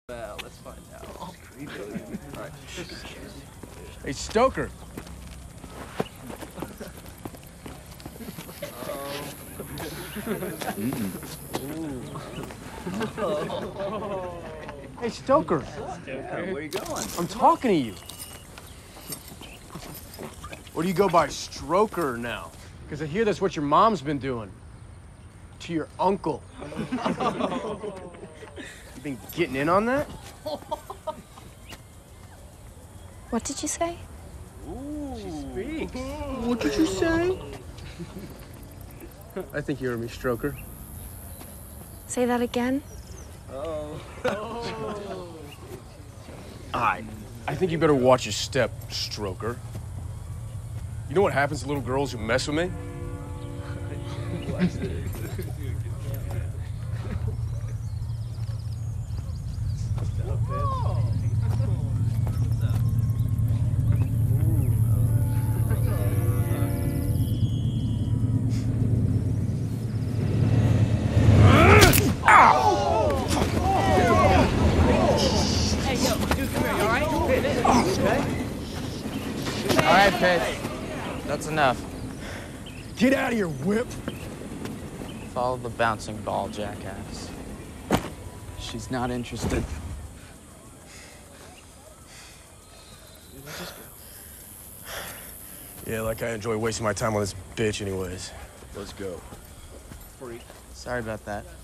Well, let's find out. All right. Hey, Stoker. Hey, Stoker. Where are you going? I'm talking to you. Or do you go by Stroker now? Because I hear that's what your mom's been doing. To your uncle. You been getting in on that? What did you say? Ooh. She speaks. What did you say? I think you heard me, Stroker. Say that again? Oh. I think you better watch your step, Stroker. You know what happens to little girls who mess with me? All right, Pitts. That's enough. Get out of here, whip! Follow the bouncing ball, jackass. She's not interested. Yeah, like I enjoy wasting my time on this bitch anyways. Let's go. Freak. Sorry about that.